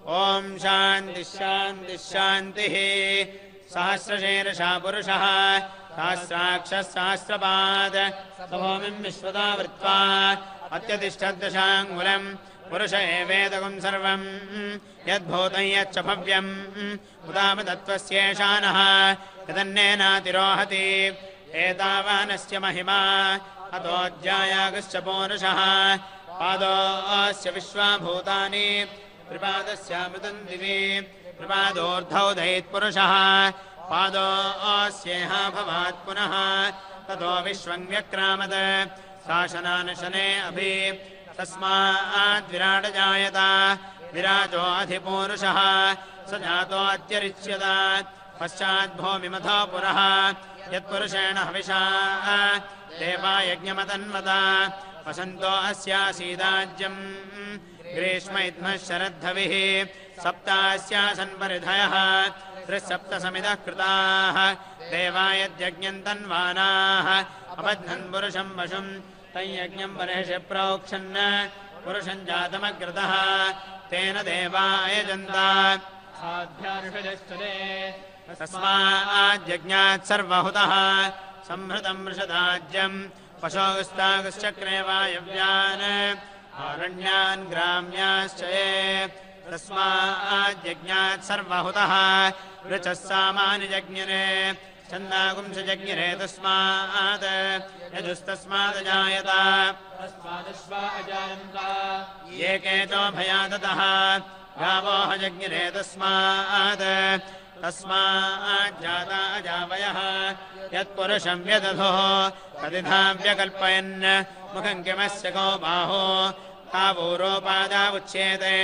ॐ शान्तिः शान्तिः शान्तिः सहस्रशीर्षा पुरुषः सहस्राक्षः सहस्रपाद सभूमिम् विश्वता वृत्वा अत्यतिष्ठद्दशाङ्गुलम् पुरुष एवेदगुम् सर्वम् यद्भूतं यच्च भव्यम् उदामतत्त्वस्येषानः यदन्नेनातिरोहति एतावानस्य महिमा अतोऽध्यायागश्च पौरुषः पादोऽस्य विश्वाभूतानि त्रिपादस्यामृतम् दिवि त्रिपादोर्धौ दयित्पुरुषः पादोऽस्येह भवात् पुनः ततो विश्वम् व्यक्रामत् शासनानशने अभि तस्माद्विराट जायत विराजो अधिपूरुषः स जातोऽत्यरिच्यत पश्चाद्भूमिमथो पुरः यत्पुरुषेण हविषा देवा यज्ञमतन्वत वसन्तो अस्यासीदाज्यम् ग्रीष्म इद्मः शरद्धविः सप्तास्यासन्परिधयः त्रिसप्तसमिदः कृताः देवा यद्यज्ञम् तन्वानाः अबध्नन् पुरुषम् वशुम् तयज्ञम् बर्हिषि प्रोक्षन् पुरुषम् जातमग्रतः तेन देवा अयजन्त साध्यार्षजश्चरे तस्माद्यज्ञात् सर्वहुतः संहृतम् वृषदाज्यम् पशोगस्तागश्चक्रे वायव्यान् आरण्यान् ग्राम्याश्च ये तस्माद्यज्ञात् सर्वहुतः ऋचः सामानि जज्ञिरे छन्दागुंसजज्ञिरे तस्मात् यजुस्तस्मादजायत तस्मादश्वा अजायन्त ये केचो भयादतः गावोह जज्ञिरे तस्मात् तस्माज्जाता अजावयः यत्पुरुषम् व्यदधुः तदिधा व्यकल्पयन् मुखम् किमस्य को बाहो तावूरोपादावुच्येते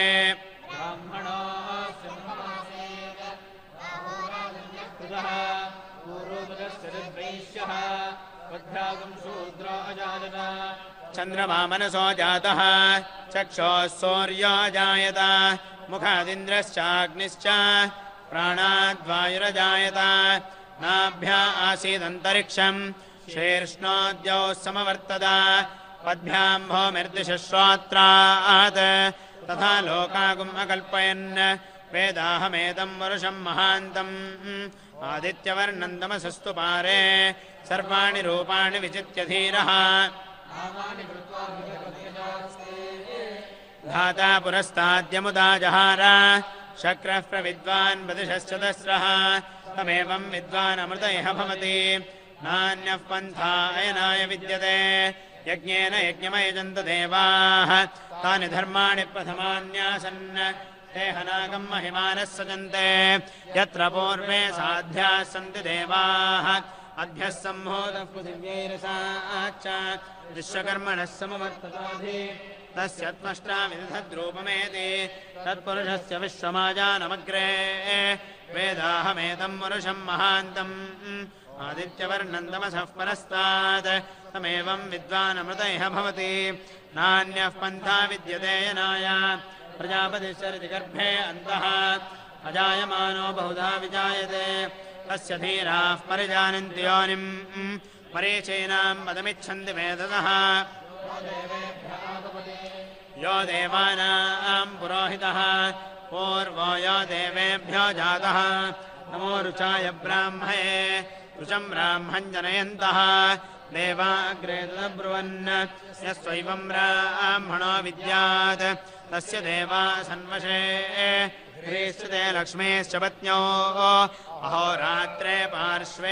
चन्द्रमा मनसो जातः चक्षोः सूर्यो अजायत मुखादिन्द्रश्चाग्निश्च प्राणाद्वायुरजायत नाभ्या आसीदन्तरिक्षम् शीर्ष्णोद्यौ समवर्तत पद्भ्याम् भौमिर्दिशश्रोत्रात् तथा लोकागुम् अकल्पयन् वेदाहमेतम् वरुषम् महान्तम् आदित्यवर्णम् तमसस्तु पारे सर्वाणि रूपाणि विचित्य धीरः धाता पुरस्ताद्यमुदा जहार शक्रः प्रविद्वान् बदिशश्चतस्रः तमेवम् विद्वान् अमृत इह भवति नान्यः पन्था अयनाय विद्यते यज्ञेन यज्ञमयजन्त देवाः तानि धर्माणि प्रथमान्यासन् ते हनागम् महिमानः सजन्ते यत्र पूर्वे साध्याः सन्ति देवाः अभ्यः सम्भूतः पृथिव्यैरसाच्च विश्वकर्मणः समवर्तताधि तस्य त्वष्टामिदधद्रूपमेति तत्पुरुषस्य विश्वमाजानमग्रे वेदाहमेतम् पुरुषम् महान्तम् आदित्यवर्णम् तमसः परस्तात् तमेवम् विद्वानमृत इह भवति नान्यः पन्था विद्यते यनाय प्रजापतिश्चरति गर्भे अन्तः अजायमानो बहुधा विजायते तस्य धीराः परिजानन्ति योनिम् मरीचीनाम् पदमिच्छन्ति मेधसः यो देवानाम् पुरोहितः पूर्वो यो देवेभ्यो जातः नमो रुचाय ब्राह्मणे रुचम् ब्राह्मम् जनयन्तः देवाग्रे तदब्रुवन् यस्वैवम् ब्राह्मणो विद्यात् तस्य देवा सन्वशे ह्रीश्चते लक्ष्मीश्च पत्न्यो अहोरात्रे पार्श्वे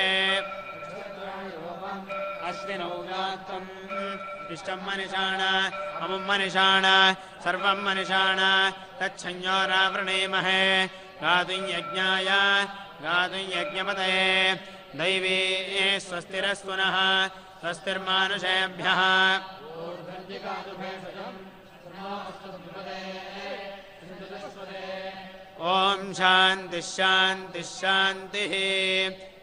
अश्विनौ रात्रम् इष्टम् मनिषाण अमुम् मनिषाण सर्वम् मनिषाण तच्छञ्जोरावृणीमहे गातुम् यज्ञाय गातुम् यज्ञपतये दैवी स्वस्तिरस्तुनः स्वस्तिर्मानुषेभ्यः ॐ शान्तिः शान्तिः शान्तिः